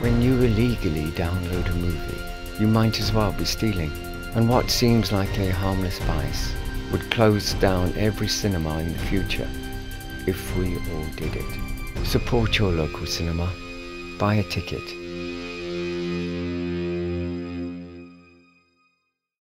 When you illegally download a movie, you might as well be stealing. And what seems like a harmless vice would close down every cinema in the future if we all did it. Support your local cinema. Buy a ticket.